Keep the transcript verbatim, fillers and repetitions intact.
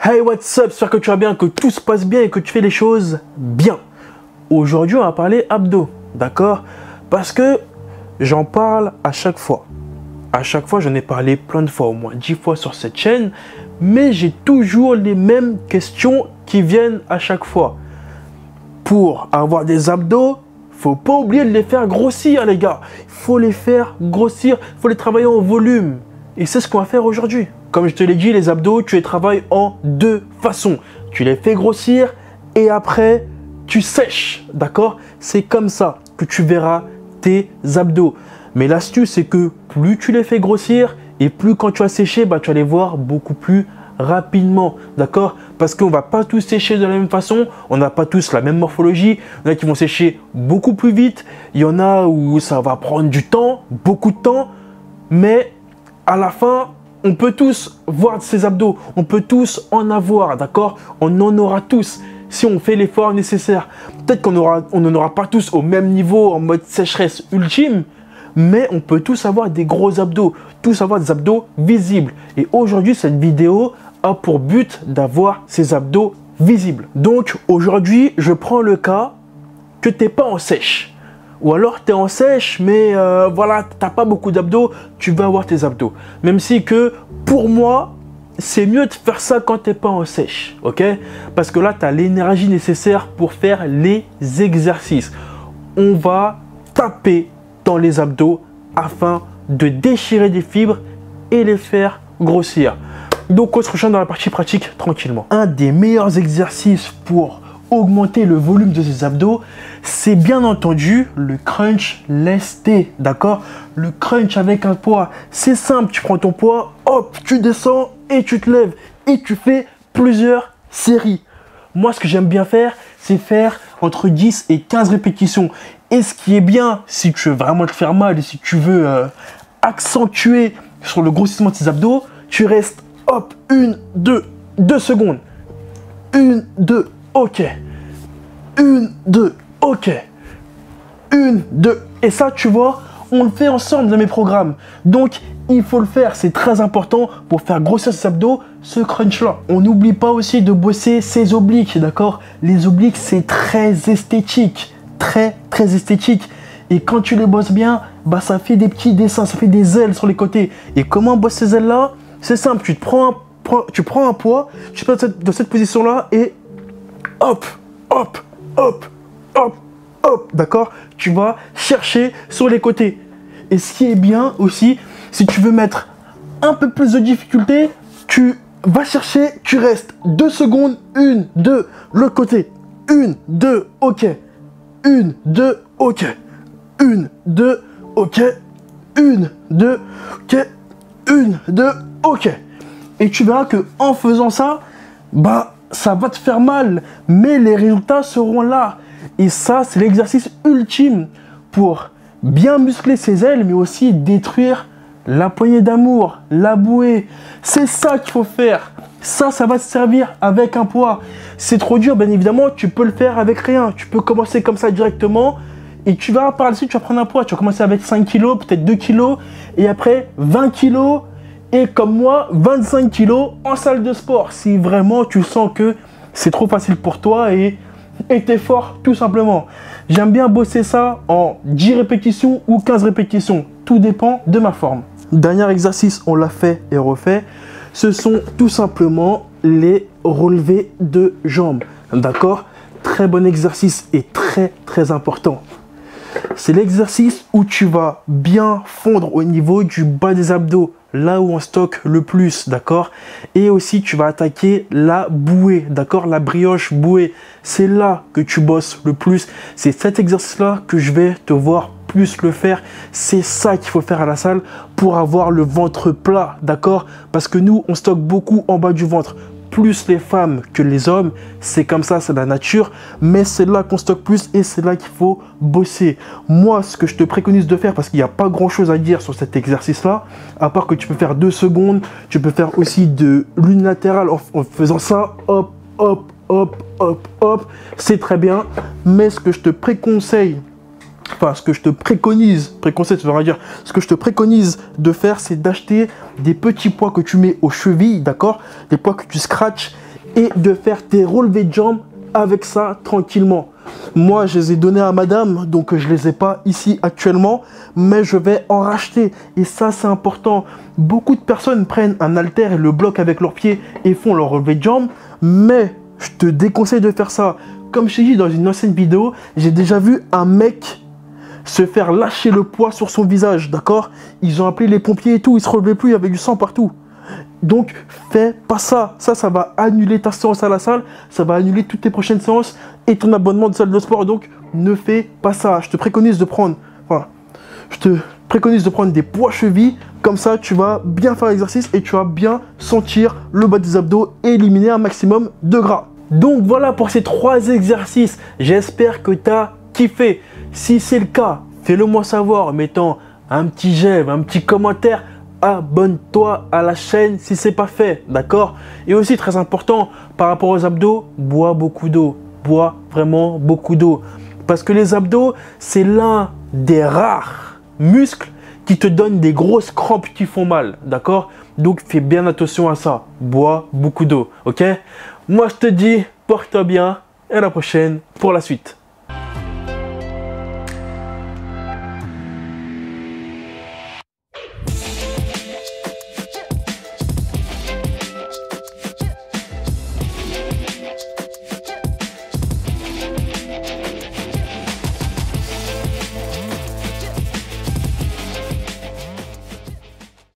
Hey, what's up? J'espère que tu vas bien, que tout se passe bien et que tu fais les choses bien. Aujourd'hui, on va parler abdos, d'accord? Parce que j'en parle à chaque fois. À chaque fois, j'en ai parlé plein de fois, au moins dix fois sur cette chaîne. Mais j'ai toujours les mêmes questions qui viennent à chaque fois. Pour avoir des abdos, faut pas oublier de les faire grossir, les gars. Il faut les faire grossir, il faut les travailler en volume. Et c'est ce qu'on va faire aujourd'hui. Comme je te l'ai dit, les abdos, tu les travailles en deux façons. Tu les fais grossir et après, tu sèches, d'accord? C'est comme ça que tu verras tes abdos. Mais l'astuce, c'est que plus tu les fais grossir et plus quand tu vas sécher, bah, tu vas les voir beaucoup plus rapidement, d'accord? Parce qu'on ne va pas tous sécher de la même façon, on n'a pas tous la même morphologie. Il y en a qui vont sécher beaucoup plus vite, il y en a où ça va prendre du temps, beaucoup de temps, mais à la fin, on peut tous voir ces abdos, on peut tous en avoir, d'accord? On en aura tous si on fait l'effort nécessaire. Peut-être qu'on aura, on n'en aura pas tous au même niveau en mode sécheresse ultime, mais on peut tous avoir des gros abdos, tous avoir des abdos visibles. Et aujourd'hui, cette vidéo a pour but d'avoir ces abdos visibles. Donc aujourd'hui, je prends le cas que tu n'es pas en sèche. Ou alors tu es en sèche, mais euh, voilà, tu n'as pas beaucoup d'abdos, tu vas avoir tes abdos. Même si que pour moi, c'est mieux de faire ça quand tu n'es pas en sèche, ok? Parce que là, tu as l'énergie nécessaire pour faire les exercices. On va taper dans les abdos afin de déchirer des fibres et les faire grossir. Donc, on se rejoint dans la partie pratique tranquillement. Un des meilleurs exercices pour augmenter le volume de ses abdos, c'est bien entendu le crunch lesté, d'accord? Le crunch avec un poids, c'est simple, tu prends ton poids, hop, tu descends et tu te lèves et tu fais plusieurs séries. Moi, ce que j'aime bien faire, c'est faire entre dix et quinze répétitions. Et ce qui est bien, si tu veux vraiment te faire mal et si tu veux euh, accentuer sur le grossissement de tes abdos, tu restes, hop, une, deux, deux secondes. Une, deux, ok. Une, deux, ok. Une, deux. Et ça, tu vois, on le fait ensemble dans mes programmes. Donc, il faut le faire. C'est très important pour faire grossir ses abdos, ce crunch-là. On n'oublie pas aussi de bosser ses obliques, d'accord? Les obliques, c'est très esthétique. Très, très esthétique. Et quand tu les bosses bien, bah, ça fait des petits dessins, ça fait des ailes sur les côtés. Et comment on bosse ces ailes-là? C'est simple. Tu te prends un, tu prends un poids, tu passes dans cette, dans cette position-là et hop, hop, hop, hop, hop, d'accord? Tu vas chercher sur les côtés. Et ce qui est bien aussi, si tu veux mettre un peu plus de difficulté, tu vas chercher, tu restes deux secondes, une, deux, l'autre côté, une, deux, ok, une, deux, ok, une, deux, ok, une, deux, ok, une, deux, ok. Et tu verras que en faisant ça, bah, ça va te faire mal, mais les résultats seront là. Et ça, c'est l'exercice ultime pour bien muscler ses ailes, mais aussi détruire la poignée d'amour, la bouée. C'est ça qu'il faut faire. Ça, ça va te servir avec un poids. C'est trop dur, bien évidemment, tu peux le faire avec rien. Tu peux commencer comme ça directement et tu vas par la suite, tu vas prendre un poids. Tu vas commencer avec cinq kilos, peut-être deux kilos, et après vingt kilos. Et comme moi, vingt-cinq kilos en salle de sport. Si vraiment tu sens que c'est trop facile pour toi et tu es fort, tout simplement. J'aime bien bosser ça en dix répétitions ou quinze répétitions. Tout dépend de ma forme. Dernier exercice, on l'a fait et refait. Ce sont tout simplement les relevés de jambes. D'accord? Très bon exercice et très très important. C'est l'exercice où tu vas bien fondre au niveau du bas des abdos, là où on stocke le plus, d'accord? Et aussi, tu vas attaquer la bouée, d'accord? La brioche bouée, c'est là que tu bosses le plus. C'est cet exercice-là que je vais te voir plus le faire. C'est ça qu'il faut faire à la salle pour avoir le ventre plat, d'accord? Parce que nous, on stocke beaucoup en bas du ventre. Plus les femmes que les hommes, c'est comme ça, c'est la nature, mais c'est là qu'on stocke plus et c'est là qu'il faut bosser. Moi, ce que je te préconise de faire, parce qu'il n'y a pas grand chose à dire sur cet exercice-là, à part que tu peux faire deux secondes, tu peux faire aussi de l'unilatéral en, en faisant ça, hop, hop, hop, hop, hop, c'est très bien, mais ce que je te préconseille, enfin ce que je te préconise, préconseille, ça veut dire, ce que je te préconise de faire, c'est d'acheter des petits poids que tu mets aux chevilles, d'accord? Des poids que tu scratches et de faire tes relevés de jambes avec ça tranquillement. Moi, je les ai donnés à madame, donc je les ai pas ici actuellement, mais je vais en racheter. Et ça, c'est important. Beaucoup de personnes prennent un haltère et le bloquent avec leurs pieds et font leur relevé de jambes, mais je te déconseille de faire ça. Comme je t'ai dit dans une ancienne vidéo, j'ai déjà vu un mec se faire lâcher le poids sur son visage, d'accord? Ils ont appelé les pompiers et tout, il se relevait plus, il y avait du sang partout. Donc, fais pas ça. Ça, ça va annuler ta séance à la salle, ça va annuler toutes tes prochaines séances et ton abonnement de salle de sport. Donc, ne fais pas ça. Je te préconise de prendre, enfin, je te préconise de prendre des poids chevilles. Comme ça, tu vas bien faire l'exercice et tu vas bien sentir le bas des abdos et éliminer un maximum de gras. Donc, voilà pour ces trois exercices. J'espère que tu as kiffé. Si c'est le cas, fais-le moi savoir en mettant un petit j'aime, un petit commentaire. Abonne-toi à la chaîne si ce n'est pas fait, d'accord? Et aussi, très important, par rapport aux abdos, bois beaucoup d'eau. Bois vraiment beaucoup d'eau. Parce que les abdos, c'est l'un des rares muscles qui te donnent des grosses crampes qui font mal, d'accord? Donc, fais bien attention à ça. Bois beaucoup d'eau, ok? Moi, je te dis, porte-toi bien et à la prochaine pour la suite.